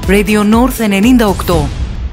Radio North 98.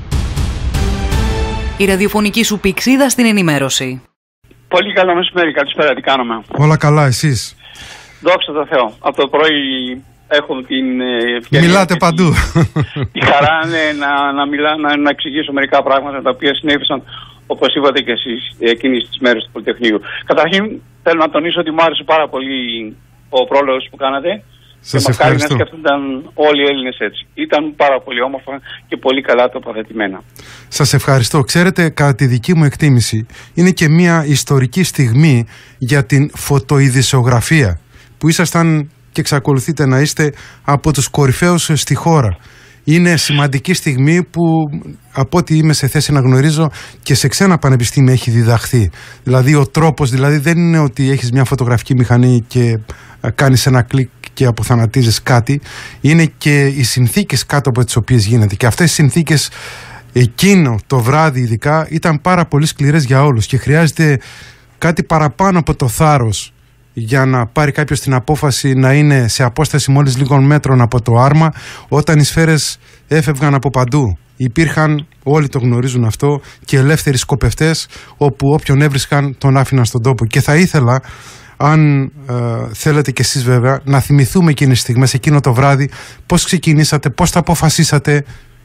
Η ραδιοφωνική σου πηξίδα στην ενημέρωση. Πολύ καλό μεσημέρι, καλησπέρα, τι κάνουμε? Όλα καλά, εσείς? Δόξα τω Θεώ. Από το πρωί έχω την ευκαιρία. Μιλάτε παντού. Η χαρά είναι να εξηγήσω μερικά πράγματα τα οποία συνέβησαν, όπως είπατε και εσείς, εκείνες τις μέρες του Πολυτεχνείου. Καταρχήν, θέλω να τονίσω ότι μου άρεσε πάρα πολύ ο πρόλογος που κάνατε. Σας και ευχαριστώ. να σκέφτονταν όλοι οι Έλληνες έτσι. Ήταν πάρα πολύ όμορφα και πολύ καλά τοποθετημένα. Σας ευχαριστώ. Ξέρετε, κατά τη δική μου εκτίμηση, είναι και μια ιστορική στιγμή για την φωτοειδησιογραφία, που ήσασταν και εξακολουθείτε να είστε από τους κορυφαίους στη χώρα. Είναι σημαντική στιγμή που, από ό,τι είμαι σε θέση να γνωρίζω, και σε ξένα πανεπιστήμια έχει διδαχθεί. Δηλαδή ο τρόπος, δηλαδή δεν είναι ότι έχεις μια φωτογραφική μηχανή και κάνεις ένα κλικ και αποθανατίζεις κάτι. Είναι και οι συνθήκες κάτω από τις οποίες γίνεται. Και αυτές οι συνθήκες εκείνο το βράδυ ειδικά ήταν πάρα πολύ σκληρές για όλους και χρειάζεται κάτι παραπάνω από το θάρρος για να πάρει κάποιος την απόφαση να είναι σε απόσταση μόλις λίγων μέτρων από το άρμα, όταν οι σφαίρες έφευγαν από παντού. Υπήρχαν, όλοι το γνωρίζουν αυτό, και ελεύθεροι σκοπευτές, όπου όποιον έβρισκαν τον άφηναν στον τόπο. Και θα ήθελα, αν θέλετε κι εσείς βέβαια, να θυμηθούμε εκείνες τις στιγμές, εκείνο το βράδυ, πώς ξεκινήσατε, πώς τα αποφασίσατε.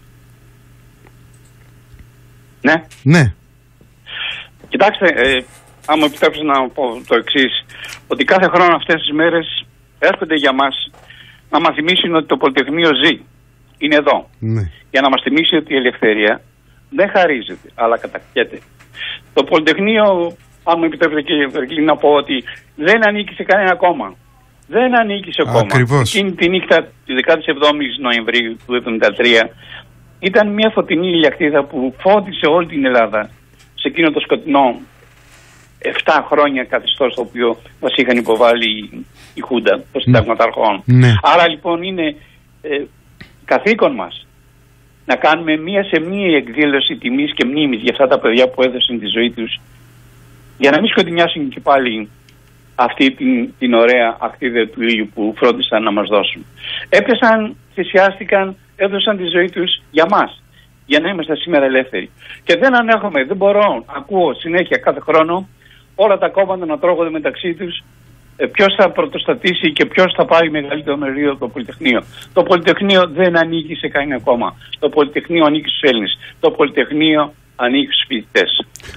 Ναι. Κοιτάξτε, αν μου επιτρέψετε να πω το εξής, ότι κάθε χρόνο αυτές τις μέρες έρχονται για μας να μας θυμίσουν ότι το Πολυτεχνείο ζει. Είναι εδώ. Ναι. Για να μας θυμίσει ότι η ελευθερία δεν χαρίζεται, αλλά κατακτιέται. Το Πολυτεχνείο, αν μου επιτρέπετε κύριε Βερκλή, να πω ότι δεν ανήκει σε κανένα κόμμα. Δεν ανήκει σε κόμμα. Ακριβώς. Εκείνη τη νύχτα τη 17η Νοεμβρίου του 1973 ήταν μια φωτεινή ηλιακτίδα που φώτισε όλη την Ελλάδα σε εκείνο το σκοτεινό 7 χρόνια καθεστώς το οποίο μας είχαν υποβάλει η Χούντα των συνταγματαρχών. Ναι. Άρα λοιπόν είναι καθήκον μας να κάνουμε μία σεμνή εκδήλωση τιμής και μνήμης για αυτά τα παιδιά που έδωσαν τη ζωή τους, για να μην σκοτεινιάσουν και πάλι αυτή την ωραία ακτίδα του ήλιου που φρόντισαν να μας δώσουν. Έπεσαν, θυσιάστηκαν, έδωσαν τη ζωή τους για μας, για να είμαστε σήμερα ελεύθεροι. Και δεν ανέχομαι, δεν μπορώ, ακούω συνέχεια κάθε χρόνο όλα τα κόμματα να τρώγονται μεταξύ τους ποιος θα πρωτοστατήσει και ποιος θα πάρει μεγαλύτερο μερίδιο από το Πολυτεχνείο. Το Πολυτεχνείο δεν ανήκει σε κανένα κόμμα. Το Πολυτεχνείο ανήκει στους Έλληνες. Το Πολυτεχνείο ανήκει στους φοιτητές.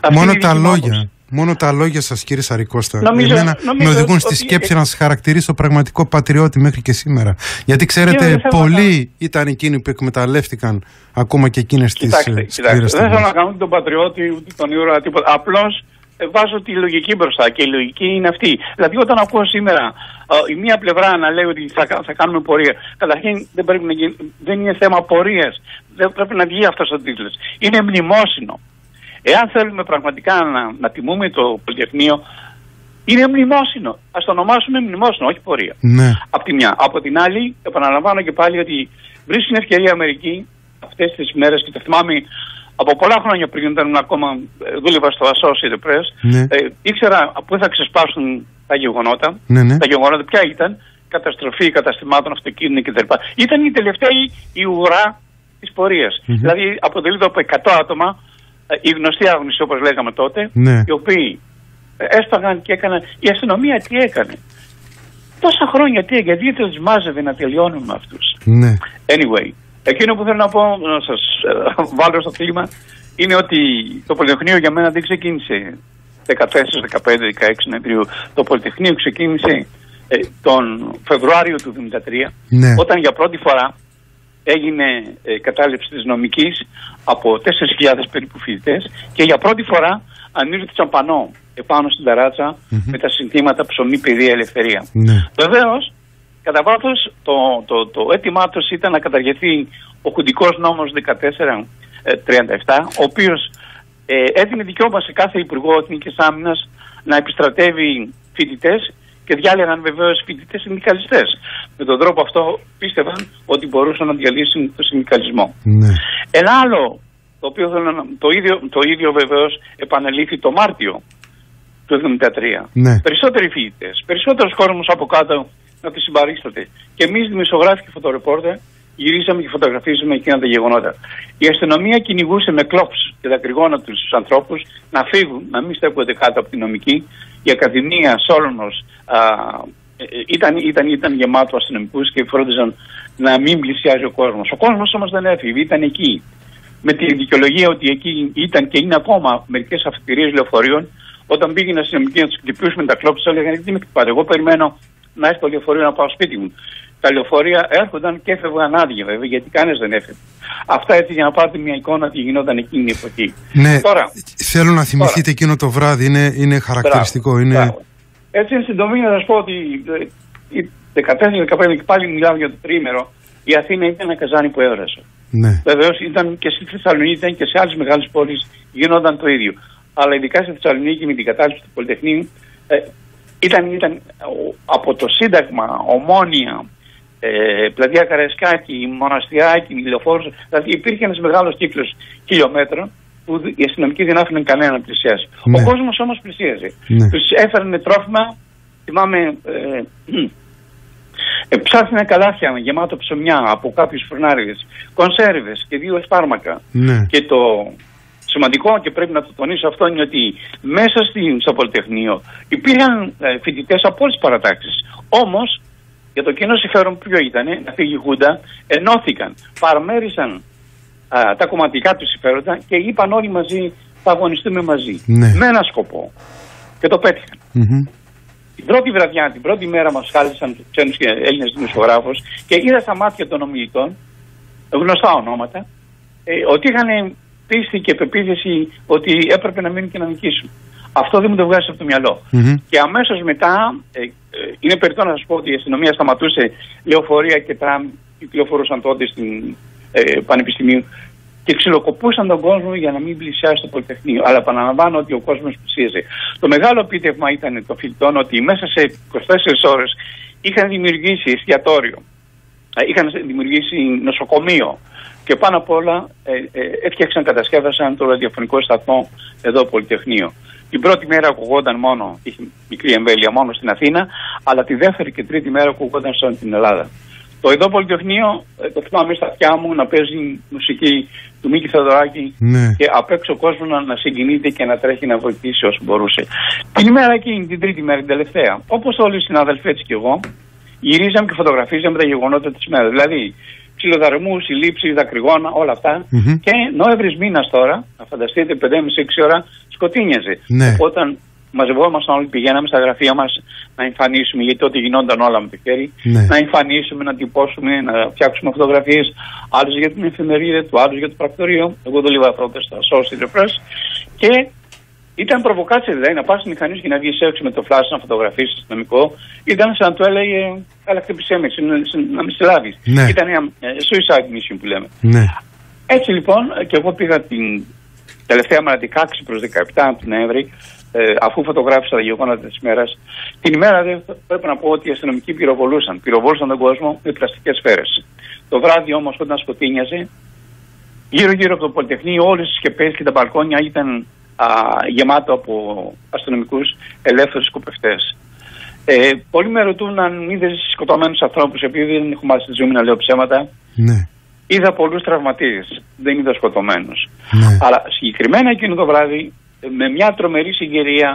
Μόνο τα λόγια σας, κύριε Σαρικώστα, νομίζω με οδηγούν στη σκέψη να σας χαρακτηρίσω πραγματικό πατριώτη μέχρι και σήμερα. Γιατί ξέρετε, πολλοί ήταν εκείνοι που εκμεταλλεύτηκαν ακόμα και εκείνες τις σκληρές στιγμές. Δεν θέλω να κάνω τον πατριώτη ούτε τον ήρωα τίποτα. Απλώς βάζω τη λογική μπροστά και η λογική είναι αυτή. Δηλαδή, όταν ακούω σήμερα η μία πλευρά να λέει ότι θα κάνουμε πορεία, καταρχήν δεν είναι θέμα πορείας. Δεν πρέπει να βγει αυτός ο τίτλος. Είναι μνημόσυνο. Εάν θέλουμε πραγματικά να τιμούμε το Πολυτεχνείο, είναι μνημόσυνο. Ας το ονομάσουμε μνημόσυνο, όχι πορεία. Ναι. Από τη μια. Από την άλλη, επαναλαμβάνω και πάλι ότι βρίσκουν ευκαιρία μερικοί αυτές τις μέρες, και το θυμάμαι από πολλά χρόνια πριν, όταν ακόμα δούλευα στο Associated Press, ναι. Ήξερα πού θα ξεσπάσουν τα γεγονότα. Ναι. Τα γεγονότα ποια ήταν? Καταστροφή καταστημάτων, αυτοκίνητων κτλ. Ήταν η τελευταία η ουρά της πορείας. Δηλαδή αποτελείται από 100 άτομα, οι γνωστοί άγνωστοι όπως λέγαμε τότε, ναι. οι οποίοι έσπαγαν και έκαναν. Η αστυνομία τι έκανε? Τόσα χρόνια τι έκανε? Γιατί τους μάζευε να τελειώνουν με αυτούς? Ναι. Anyway. Εκείνο που θέλω να πω, να σας βάλω στο κλίμα, είναι ότι το Πολυτεχνείο για μένα δεν ξεκίνησε 14, 15, 16 Νοεμβρίου. Το Πολυτεχνείο ξεκίνησε τον Φεβρουάριο του 1973, ναι. Όταν για πρώτη φορά έγινε κατάληψη της νομικής από 4.000 περίπου φοιτητές και για πρώτη φορά ανήρθησαν πανό επάνω στην ταράτσα με τα συνθήματα ψωμί, παιδεία, ελευθερία. Ναι. Βεβαίως, κατά βάθος, το αίτημά τους ήταν να καταργηθεί ο Χουντικός νόμος 1437, ο οποίος έδινε δικαίωμα σε κάθε Υπουργό Εθνικής Άμυνας να επιστρατεύει φοιτητές και διάλεγαν βεβαίως φοιτητές συνδικαλιστές. Με τον τρόπο αυτό πίστευαν ότι μπορούσαν να διαλύσουν τον συνδικαλισμό. Ναι. Ένα άλλο, το ίδιο βεβαίως επανελήφθη το Μάρτιο του 1973. Ναι. Περισσότεροι φοιτητές, περισσότερος κόσμος από κάτω να τη συμπαρίσταται. Και εμείς δημοσιογράφοι και φωτορεπόρτερ γυρίσαμε και φωτογραφίζαμε εκείνα τα γεγονότα. Η αστυνομία κυνηγούσε με κλόψ και δακρυγόνα τους ανθρώπους να φύγουν, να μην στέκονται κάτω από την νομική. Η Ακαδημία Σόλωνος ήταν γεμάτο αστυνομικούς και φρόντιζαν να μην πλησιάζει ο κόσμος. Ο κόσμος όμως δεν έφυγε, ήταν εκεί. Με τη δικαιολογία ότι εκεί ήταν και είναι ακόμα μερικές αφετηρίες λεωφορείων. Όταν πήγαιναν οι αστυνομικοί να τους χτυπήσουν με τα κλόψη, έλεγαν: τι με χτυπάτε, εγώ περιμένω να έρθει το λεωφορείο να πάω σπίτι μου. Τα λεωφορεία έρχονταν και έφευγαν άδεια, βέβαια, γιατί κανείς δεν έφευγε. Αυτά έτσι για να πάρετε μια εικόνα τι γινόταν εκείνη την εποχή. Ναι, τώρα, θέλω να θυμηθείτε εκείνο το βράδυ, είναι χαρακτηριστικό. Μπράβο. Έτσι, εν συντομή, να σας πω ότι 14-15 και πάλι μιλάω για το τρίμερο, η Αθήνα ήταν ένα καζάνι που έωρασε. Ναι. Βεβαίως ήταν και στη Θεσσαλονίκη, ήταν και σε άλλες μεγάλες πόλεις γινόταν το ίδιο. Αλλά ειδικά στη Θεσσαλονίκη με την κατάληψη του Πολυτεχνείου ήταν από το Σύνταγμα, Ομόνια, Πλατεία Καραϊσκάκη, Μοναστηράκι, Λεωφόρος, δηλαδή υπήρχε ένας μεγάλος κύκλος χιλιόμετρων που οι αστυνομικοί δεν άφηναν κανένα να πλησιάσει. Ναι. Ο κόσμος όμως πλησίαζε. Ναι. Τους έφερνε τρόφιμα, θυμάμαι, ψάχνανε καλάθια γεμάτο ψωμιά από κάποιους φουρνάριδες, κονσέρβες και 2 σπάρμακα. Ναι. Και το σημαντικό, και πρέπει να το τονίσω αυτό, είναι ότι μέσα στο Πολυτεχνείο υπήρχαν φοιτητές από όλες τις παρατάξεις. Όμως, για το κοινό συμφέρον ποιο ήταν, να φύγει η Χούντα, ενώθηκαν, παραμέρισαν τα κομματικά του συμφέροντα και είπαν όλοι μαζί θα αγωνιστούμε μαζί. Ναι. Με ένα σκοπό. Και το πέτυχαν. Την πρώτη βραδιά, την πρώτη μέρα μας χάλισαν τους ξένους και Έλληνες δημοσιογράφους και είδα στα μάτια των ομιλητών, γνωστά ονόματα, ότι είχαν πίστη και πεποίθηση ότι έπρεπε να μείνουν και να νικήσουν. Αυτό δεν μου το βγάζει από το μυαλό. Και αμέσως μετά, είναι περιττό να σας πω ότι η αστυνομία σταματούσε λεωφορεία και τραμ, κυκλοφορούσαν τότε στην Πανεπιστημίου και ξυλοκοπούσαν τον κόσμο για να μην πλησιάσει το Πολυτεχνείο. Αλλά επαναλαμβάνω ότι ο κόσμος πλησίαζε. Το μεγάλο επίτευγμα ήταν των φοιτητών ότι μέσα σε 24 ώρες είχαν δημιουργήσει εστιατόριο, είχαν δημιουργήσει νοσοκομείο και πάνω απ' όλα έφτιαξαν, κατασκεύασαν το ραδιοφωνικό σταθμό εδώ Πολυτεχνείο. Την πρώτη μέρα ακουγόταν μόνο, είχε μικρή εμβέλεια μόνο στην Αθήνα, αλλά τη δεύτερη και τρίτη μέρα ακουγόταν στην Ελλάδα. Το εδώ Πολυτεχνείο, το θυμάμαι στα αυτιά μου να παίζει μουσική του Μίκη Θεοδωράκη, ναι, και απ' έξω ο κόσμος να συγκινείται και να τρέχει να βοηθήσει όσο μπορούσε. Την ημέρα εκείνη, την τρίτη μέρα, την τελευταία, όπως όλοι οι συναδελφοί έτσι και εγώ, γυρίζαμε και φωτογραφίζαμε τα γεγονότα της μέρας. Δηλαδή, ξυλοδαρμούς, συλλήψεις, δακρυγόνα, όλα αυτά. Και Νοέμβρης μήνας τώρα, να φανταστείτε, 5,5-6 ώρα, σκοτίνιαζε. Ναι. Όταν μαζευόμασταν όλοι, πηγαίναμε στα γραφεία μας να εμφανίσουμε, γιατί τότε γινόταν όλα με το χέρι, ναι, να εμφανίσουμε, να τυπώσουμε, να φτιάξουμε φωτογραφίες, άλλους για την εφημερίδα του, άλλους για το πρακτορείο. Εγώ το λίγα πρώτα στα Associated Press. Και ήταν προβοκάτσια, δηλαδή να πας στη μηχανή και να βγεις έξω με το φλάσ να φωτογραφίσεις αστυνομικό, ήταν σαν να του έλεγε: καλά, χτύπησέ με, να με συλλάβεις. Ναι. Ήταν μια suicide mission που λέμε. Ναι. Έτσι λοιπόν, και εγώ πήγα την τελευταία μέρα 16 προς 17 του Νοέμβρη, αφού φωτογράφησα τα γεγονότα της ημέρας. Την ημέρα πρέπει να πω ότι οι αστυνομικοί πυροβόλησαν τον κόσμο με πλαστικές σφαίρες. Το βράδυ όμως, όταν σκοτίνιαζε, γύρω-γύρω από το Πολυτεχνείο, όλες τις σκεπές και τα μπαλκόνια ήταν γεμάτο από αστυνομικούς ελεύθερους σκοπευτές. Πολλοί με ρωτούν αν είδες σκοτωμένους ανθρώπους, επειδή δεν έχω μάθει στη ζωή να λέω ψέματα. Ναι. Είδα πολλούς τραυματίες, δεν είδα σκοτωμένους. Ναι. Αλλά συγκεκριμένα εκείνο το βράδυ, με μια τρομερή συγκυρία,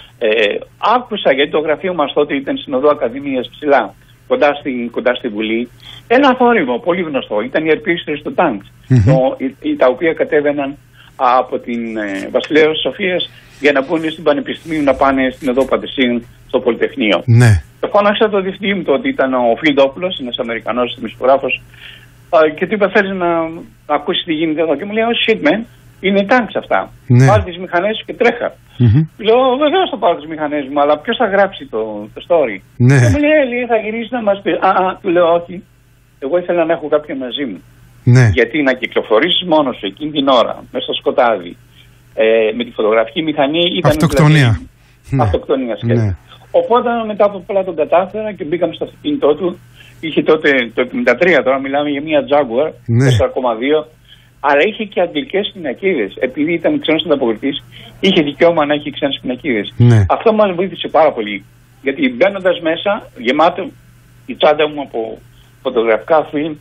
άκουσα, γιατί το γραφείο μας τότε ήταν στην Οδό Ακαδημίας ψηλά, κοντά στη Βουλή, ένα θόρυβο πολύ γνωστό. Ήταν οι ερπίστρες του τάγκ, τα οποία κατέβαιναν από την Βασιλέως Σοφίας για να μπουν στην Πανεπιστημίου, να πάνε στην Οδό Παντεσίων στο Πολυτεχνείο. Ναι. Το φώναξα το διευθυντή μου τότε, ήταν ο Φιλντόπουλος, ένας Αμερικανός δημοσιογράφος, και του είπα: θέλεις να ακούσει τι γίνεται εδώ? Και μου λέει: oh shit man, είναι τάγκς αυτά. Ναι. Πάρε τις μηχανές σου και τρέχα. Λέω: βεβαίως θα πάρω τις μηχανές μου, αλλά ποιος θα γράψει το story? Ναι. Και μου λέει: θα γυρίσει να μας πει. Του λέω: όχι, εγώ ήθελα να έχω κάποιον μαζί μου. Ναι. Γιατί να κυκλοφορήσεις μόνος σου εκείνη την ώρα, μέσα στο σκοτάδι, με τη φωτογραφική μηχανή, ήταν αυτοκτονία. Αυτοκτονία σχεδόν. Ναι. Οπότε μετά από πολλά τον κατάφερα και μπήκαμε στο αυτοκίνητό του. Είχε τότε το 73, τώρα μιλάμε για μια Jaguar 4,2, αλλά είχε και αγγλικές πινακίδες. Επειδή ήταν ξένος ανταποκριτής, είχε δικαίωμα να έχει ξένες πινακίδες. Ναι. Αυτό μας βοήθησε πάρα πολύ. Γιατί μπαίνοντας μέσα, γεμάτο η τσάντα μου από φωτογραφικά φιλμ,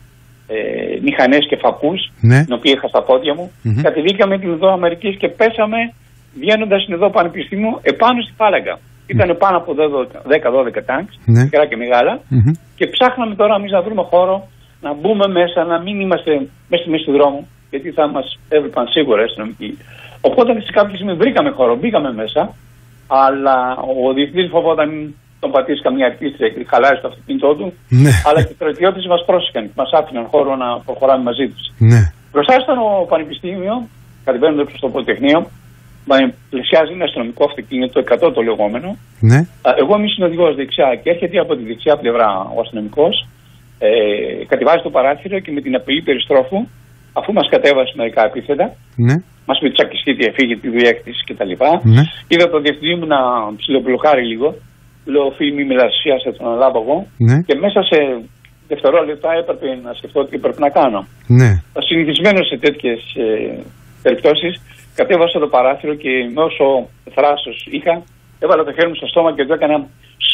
μηχανές και φακούς, Ναι. την οποία είχα στα πόδια μου. Κατεβήκαμε την οδό Αμερικής και πέσαμε βγαίνοντας στην οδό Πανεπιστήμιου επάνω στη φάλαγγα. Ήταν πάνω από 10-12 τάγκς, μικρά και μεγάλα, και ψάχναμε τώρα εμείς να βρούμε χώρο, να μπούμε μέσα, να μην είμαστε μέσα στη μέση του δρόμου, γιατί θα μας έβλεπαν σίγουρα αστυνομικοί. Οπότε σε κάποια στιγμή βρήκαμε χώρο, μπήκαμε μέσα, αλλά ο διευθυντής φοβόταν μην τον πατήσει καμία αρτίστρια και χαλάσει το αυτοκίνητό του, αλλά και οι στρατιώτες μας πρόσεχαν, μας άφηναν χώρο να προχωράμε μαζί τους. Μπροστά ήταν ο Πανεπιστήμιο, κατεβαίνοντας προς το Πολυτεχνείο, πλησιάζει ένα αστυνομικό αυτοκίνητο, 100 το λεγόμενο. Εγώ είμαι συνοδηγός δεξιά και έρχεται από τη δεξιά πλευρά ο αστυνομικός, κατεβάζει το παράθυρο και με την απειλή περιστρόφου, αφού μας κατέβασε μερικά επίθετα, μας πει τσακιστείτε, φύγει τη δουλειά της κτλ. Είδα τον διευθυντή μου να ψιλοπλοκάρει λίγο. Λέω, φίλοι, μη μιλάς, θα τον αναλάβω εγώ. Και μέσα σε δευτερόλεπτα έπρεπε να σκεφτώ τι έπρεπε να κάνω. Συνηθισμένο σε τέτοιες περιπτώσεις, κατέβασα το παράθυρο και με όσο θράσος είχα, έβαλα το χέρι μου στο στόμα και το έκανα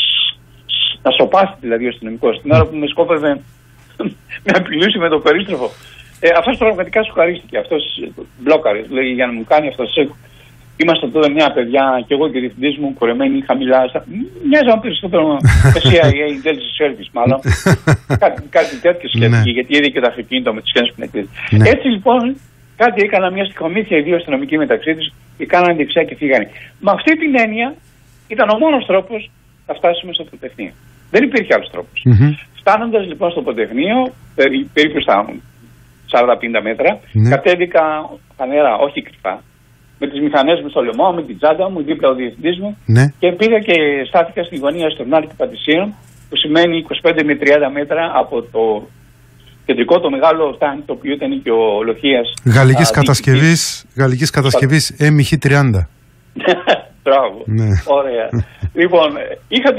να σοπάσει δηλαδή ο αστυνομικός. Την ώρα που με σκόπευε με απειλούσε με το περίστροφο. Αυτός πραγματικά σου χαρίστηκε. Αυτός μπλόκαρε. Λέει, για να μου κάνει αυτό. Ήμασταν τότε μια παιδιά και εγώ και ο διευθυντής μου κορεμένοι χαμηλά. Μοιάζαμε περισσότερο με CIA, Intelligence Service μάλλον. Κάτι τέτοιο σκέφτηκε, γιατί είδε και το αυτοκίνητο με τις σχέσεις που είναι. Έτσι λοιπόν, κάτι έκανα μια στιγμομήθεια οι δύο αστυνομικοί μεταξύ τους και κάνανε δεξιά και φύγανε. Με αυτή την έννοια ήταν ο μόνος τρόπος να φτάσουμε στο Πολυτεχνείο. Δεν υπήρχε άλλος τρόπος. Φτάνοντας λοιπόν στο Πολυτεχνείο, περίπου στα 40-50 μέτρα, κατέβηκα φανερά, όχι κρυφά, με τις μηχανές μου στο λαιμό, με την τσάντα μου, δίπλα ο διευθυντής μου, και πήγα και στάθηκα στη γωνία Στουρνάρη και Πατησίων, που σημαίνει 25 με 30 μέτρα από το κεντρικό, το μεγάλο τάγκ, το οποίο ήταν και ο Λοχίας. Γαλλικής κατασκευής MH30. Μπράβο. Ωραία. Λοιπόν, είχα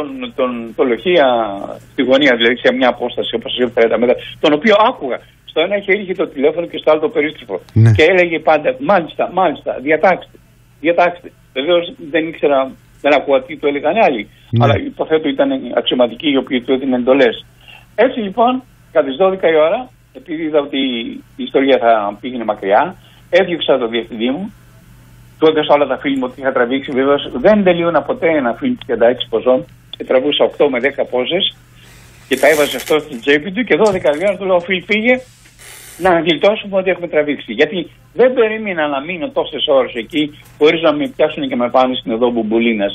τον Λοχία στη γωνία, δηλαδή σε μια απόσταση όπως 30 μέτρα, τον οποίο άκουγα. Στο ένα χέρι είχε το τηλέφωνο και στο άλλο το περίστροφο. Και έλεγε πάντα, μάλιστα, διατάξτε. Βεβαίως δεν ήξερα, δεν ακούω τι του έλεγαν άλλοι. Αλλά υποθέτω ήταν αξιωματικοί οι οποίοι του έδιναν εντολές. Έτσι λοιπόν, κατά τις 12 η ώρα, επειδή είδα ότι η ιστορία θα πήγαινε μακριά, έδιωξα τον διευθυντή μου. Του έδωσα όλα τα φίλοι μου ότι είχα τραβήξει. Βεβαίως δεν τελείωνα ποτέ ένα φιλμ 36 ποζών και τραβούσα 8 με 10 πόζες και τα έβαζε αυτό στην τσέπη του και 12 ώρα του λέω, φίλ, πήγε να γλιτώσουμε ό,τι έχουμε τραβήξει. Γιατί δεν περίμενα να μείνω τόσες ώρες εκεί χωρίς να με πιάσουν και με πάνε στην οδό Μπουμπουλίνας.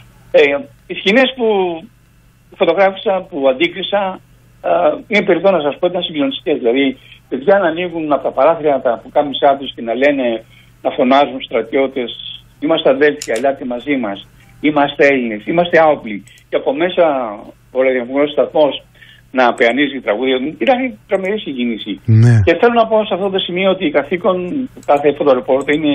Οι σκηνές που φωτογράφησα, που αντίκρισα, είναι περιττό να σας πω, ήταν συγκλονιστικές. Δηλαδή, παιδιά να ανοίγουν από τα παράθυρα τα πουκάμισά τους και να λένε, να φωνάζουν στρατιώτες, είμαστε αδέλφια, ελάτε μαζί μας, είμαστε Έλληνες, είμαστε άοπλοι. Και από μέσα ο ραδιοφωνικός σταθμός να πεανίζει τραγούδια. Ήταν τρομερή συγκίνηση. Και θέλω να πω σε αυτό το σημείο ότι η καθήκον του κάθε φωτορεπόρτερ είναι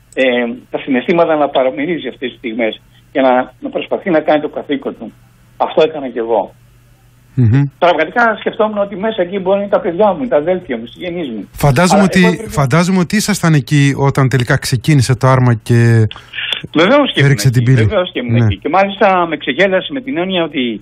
τα συναισθήματα να παραμερίζει αυτές τις στιγμές και να προσπαθεί να κάνει το καθήκον του. Αυτό έκανα κι εγώ. Πραγματικά σκεφτόμουν ότι μέσα εκεί μπορεί να είναι τα παιδιά μου, τα αδέλφια μου, οι συγγενείς μου. Φαντάζομαι ότι ήσασταν εκεί όταν τελικά ξεκίνησε το άρμα και έριξε την πύλη. Βεβαίως και ήμουν εκεί. Και μάλιστα με ξεγέλασε με την έννοια ότι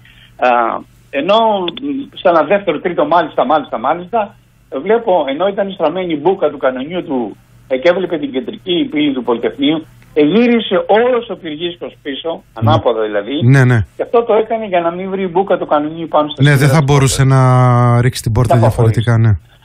ενώ σε ένα δεύτερο, τρίτο μάλιστα, βλέπω ενώ ήταν στραμμένη η μπούκα του κανονιού του και έβλεπε την κεντρική πύλη του Πολυτεχνείου, γύρισε όλος ο πυργίσκος πίσω, ανάποδα δηλαδή, και αυτό το έκανε για να μην βρει η μπούκα του κανονιού πάνω στο δεν θα μπορούσε να ρίξει την πόρτα διαφορετικά,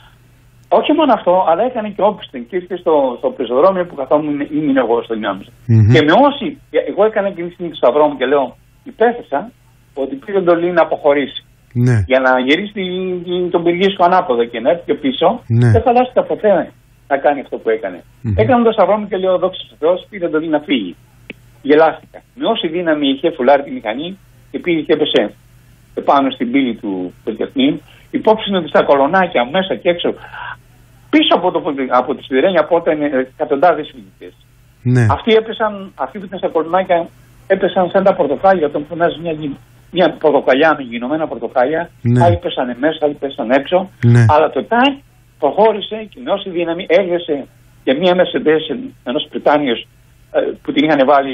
Όχι μόνο αυτό, αλλά έκανε και όπισθεν και ήρθε στο πεζοδρόμιο που καθόμουν ήμουν εγώ στο Νιάμιζα. Και με όσοι, εγώ έκανα και στην σταυρό μου και λέω, υπέθεσα ότι πήρε εντολή να αποχωρήσει. Για να γυρίσει τον πυργίσκο ανάποδα και να έρθει και πίσω, δεν φαντάστηκα ποτέ να κάνει αυτό που έκανε. Έκανα το σταυρό μου και λέω, δόξα τω Θεώ, πήρε εντολή να φύγει. Γελάστηκα. Με όση δύναμη είχε φουλάρει τη μηχανή και πήγε και έπεσε πάνω στην πύλη του Πολυτεχνείου. Υπόψη είναι ότι στα κολονάκια μέσα και έξω, πίσω από τη σιδερένια πόρτα είναι εκατοντάδες φοιτητές. Αυτοί που ήταν στα κολονάκια έπεσαν σαν τα πορτοκάλια, όταν φωνάζει μια πορτοκαλιά με γινωμένα πορτοκάλια. Άλλοι πέσανε μέσα, άλλοι πέσανε έξω. Αλλά το ΤΑΙ προχώρησε και με όση δύναμη έγρεσε για μια Mercedes ενός Πριτάνιος που την είχαν βάλει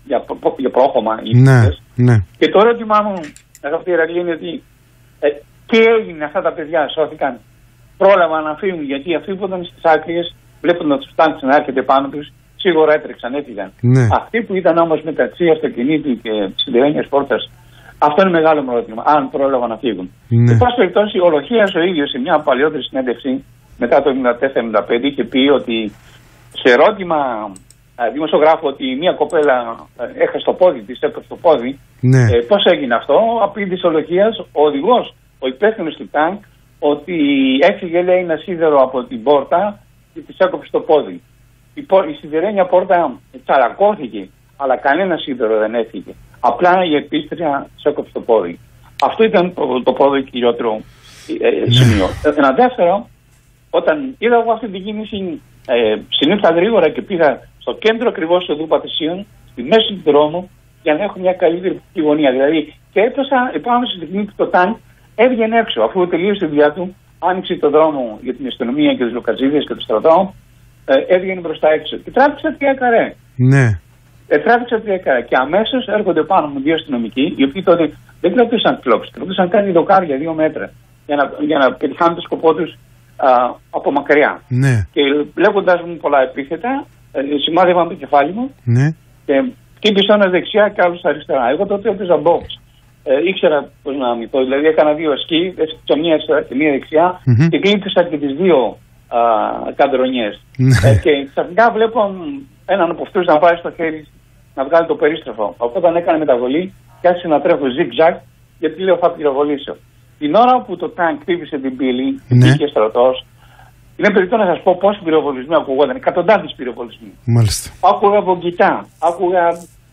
για πρόχωμα οι φοιτητές. Και το ερώτημά μου, αγαπητοί Ηρακλή, είναι ότι Τι έγινε, αυτά τα παιδιά σώθηκαν, πρόλαβαν να φύγουν, γιατί αυτοί που ήταν στις άκρες, βλέποντα τους τάγκς να έρχεται πάνω τους, σίγουρα έτρεξαν, έφυγαν. Ναι. Αυτοί που ήταν όμως μεταξύ αυτοκινήτου και σιδερένιας πόρτας, αυτό είναι μεγάλο ερώτημα, αν πρόλαβαν να φύγουν. Ναι. Εν πάση περιπτώσει, ο Λοχίας ο ίδιος σε μια παλιότερη συνέντευξη, μετά το 1974-1975, είχε πει ότι σε ερώτημα δημοσιογράφου ότι μια κοπέλα έχασε το πόδι της, έπεσε το πόδι, Ναι. πώς έγινε αυτό, απήντησε ο Λοχίας, ο οδηγός, ο υπεύθυνος του τάγκ, ότι έφυγε, λέει, ένα σίδερο από την πόρτα και της έκοψε το πόδι. Η σιδερένια πόρτα τσαλακώθηκε, αλλά κανένα σίδερο δεν έφυγε. Απλά η επίστρια της έκοψε το πόδι. Αυτό ήταν το πρώτο κυριότερο σημείο. Ένα δεύτερο, όταν είδα εγώ αυτή την κίνηση, συνήλθα γρήγορα και πήγα στο κέντρο ακριβώς του οδού Πατησίων, στη μέση του δρόμου, για να έχω μια καλύτερη γωνία. Δηλαδή, και έπεσα επάνω στη στιγμή που το τάγκ έβγαινε έξω. Αφού τελείωσε τη δουλειά του, άνοιξε το δρόμο για την αστυνομία και τους λοκαζίδες και το στρατό, έβγαινε μπροστά έξω. Και τράβηξα 3 καρέ. Ναι. Τράβηξα 3 καρέ. Και αμέσως έρχονται πάνω μου 2 αστυνομικοί, οι οποίοι τότε δεν κρατούσαν κλόψη, κρατούσαν κάτι δοκάρια 2 μέτρα, για να πετυχάνουν το σκοπό τους από μακριά. Ναι. Και λέγοντας μου πολλά επίθετα, σημάδευαν το κεφάλι μου. Ναι. Και χτύπησε ένας δεξιά και άλλος αριστερά. Εγώ τότε έπαιζα box. Ήξερα πώς να αμυθώ. Δηλαδή έκανα 2 ασκή, έσκυψα μία αριστερά και μία δεξιά και κλείτησα και τις 2 καντρονιές. Και ξαφνικά βλέπω έναν από αυτούς να πάει στο χέρι να βγάλει το περίστροφο. Οπότε έκανε μεταβολή και άρχισε να τρέχω zigzag, γιατί λέω θα πυροβολήσω. Την ώρα που το τάγκ χτύπησε την πύλη, βγήκε στρατός, είναι περίπτωση να σας πω πόσοι πυροβολισμοί ακουγόταν, εκατοντάδες πυροβολισμοί. Μάλιστα. Άκουγα βογκητά, άκουγα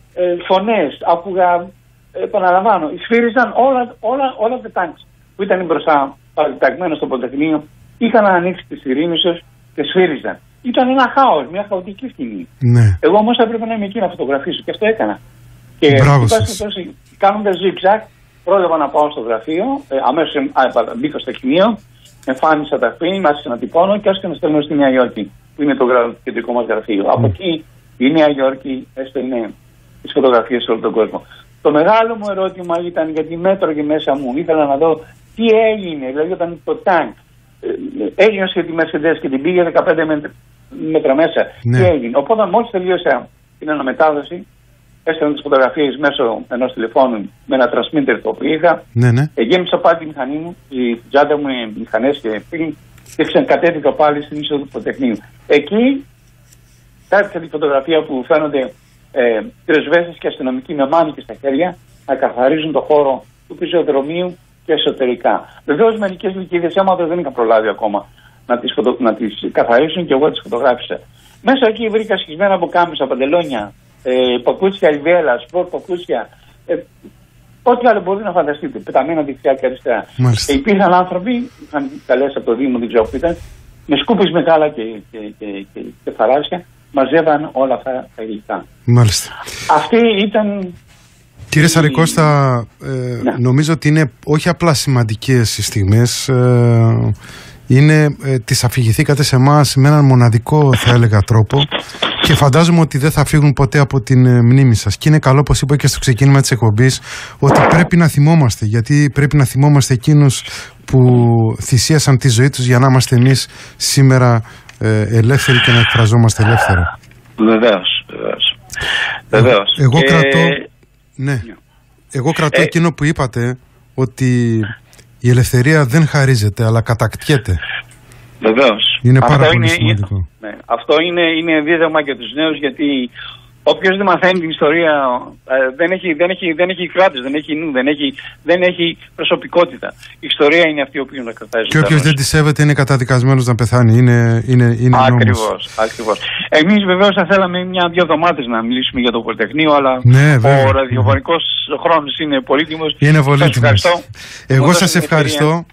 φωνές, άκουγα, επαναλαμβάνω, σφύριζαν όλα τα τάγκ που ήταν μπροστά παραταγμένα στο Πολυτεχνείο, είχαν ανοίξει τις ειρήνησες και σφύριζαν. Ήταν ένα χάος, μια χαοτική σκηνή. Ναι. Εγώ όμως έπρεπε να είμαι εκεί να φωτογραφίσω και αυτό έκανα. Και κάνοντας zigzag, πρόλαβα να πάω στο γραφείο, αμέσως μπήκα στο χημείο, εμφάνισα τα πριν, άρχισα να τυπώνω και άρχισα να στέλνω στη Νέα Υόρκη, που είναι το κεντρικό μας γραφείο. Από εκεί η Νέα Υόρκη έστελνε τις φωτογραφίες σε όλο τον κόσμο. Το μεγάλο μου ερώτημα ήταν, γιατί μέτρωγε μέσα μου, ήθελα να δω τι έγινε, δηλαδή όταν το τάγκ έγιωσε τη Mercedes και την πήγε 15 μέτρα μέσα, τι έγινε. Οπότε μόλις τελείωσα την αναμετάδοση, έστελνα τις φωτογραφίες μέσω ενός τηλεφώνου με ένα transmitter το οποίο είχα. Γέμισα πάλι τη μηχανή μου, η τσάντα μου είναι μηχανές και πήγαινε και κατέβηκα πάλι στην είσοδο του Πολυτεχνείου. Εκεί κάθισα τη φωτογραφία που φαίνονται πυροσβέστες και αστυνομικοί με μάνικες στα χέρια να καθαρίζουν το χώρο του πεζοδρομίου και εσωτερικά. Βεβαίως μερικές λυκίδες αίματος δεν είχαν προλάβει ακόμα να τις καθαρίσουν και εγώ τις φωτογράφησα. Μέσα εκεί βρήκα σχισμένα ποκάμισα, παντελόνια, παπούτσια Ριβέλα, σπορ παπούτσια, ό,τι άλλο μπορεί να φανταστείτε, πεταμένα δεξιά και αριστερά. Και υπήρχαν άνθρωποι, είχαν καλέσει από το Δήμο, δεν ξέρω που ήταν, με σκούπες μεγάλα και φαράσια, μαζεύαν όλα αυτά τα υλικά. Μάλιστα. Αυτή ήταν... Κύριε Σαρικώστα, νομίζω ότι είναι όχι απλά σημαντικές οι στιγμές, τις αφηγηθήκατε σε εμάς με έναν μοναδικό, θα έλεγα, τρόπο και φαντάζομαι ότι δεν θα φύγουν ποτέ από την μνήμη σας. Και είναι καλό, όπως είπα και στο ξεκίνημα της εκπομπής, ότι πρέπει να θυμόμαστε, γιατί πρέπει να θυμόμαστε εκείνους που θυσίασαν τη ζωή τους για να είμαστε εμείς σήμερα ελεύθεροι και να εκφραζόμαστε ελεύθερα. Βεβαίως. Εγώ κρατώ εκείνο που είπατε, ότι η ελευθερία δεν χαρίζεται, αλλά κατακτιέται. Βεβαίως. Είναι πάρα πολύ σημαντικό. Αυτό είναι δίδαγμα για τους νέους, γιατί όποιος δεν μαθαίνει την ιστορία δεν έχει κράτος, δεν έχει νου, δεν έχει προσωπικότητα. Η ιστορία είναι αυτή η οποία να κρατάει. Και όποιος δεν τη σέβεται είναι καταδικασμένος να πεθάνει. Είναι Ακριβώς. Εμείς βεβαίως θα θέλαμε 1-2 εβδομάδες να μιλήσουμε για το Πολυτεχνείο, αλλά ο ραδιοφωνικός χρόνος είναι πολύτιμος. Είναι πολύτιμος. Εγώ σας ευχαριστώ.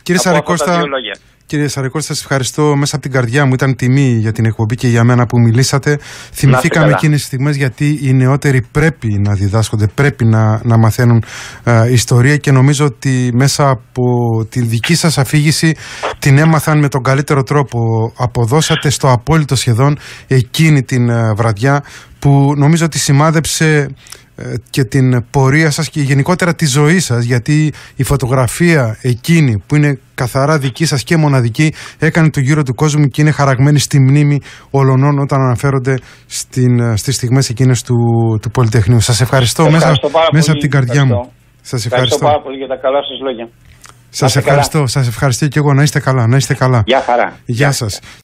Κύριε Σαρικώστα, σας ευχαριστώ μέσα από την καρδιά μου. Ήταν τιμή για την εκπομπή και για μένα που μιλήσατε. Θυμηθήκαμε εκείνες τις στιγμές, γιατί οι νεότεροι πρέπει να διδάσκονται, πρέπει να μαθαίνουν ιστορία, και νομίζω ότι μέσα από τη δική σας αφήγηση την έμαθαν με τον καλύτερο τρόπο. Αποδώσατε στο απόλυτο σχεδόν εκείνη την βραδιά που νομίζω ότι σημάδεψε και την πορεία σας και γενικότερα τη ζωή σας, γιατί η φωτογραφία εκείνη που είναι καθαρά δική σας και μοναδική έκανε το γύρο του κόσμου και είναι χαραγμένη στη μνήμη όλων όταν αναφέρονται στις στιγμές εκείνες του Πολυτεχνείου. Σας ευχαριστώ μέσα από την καρδιά μου. Σας ευχαριστώ πάρα πολύ για τα καλά σας λόγια. Σας ευχαριστώ και εγώ. Να είστε καλά. Γεια χαρά. Γεια σας.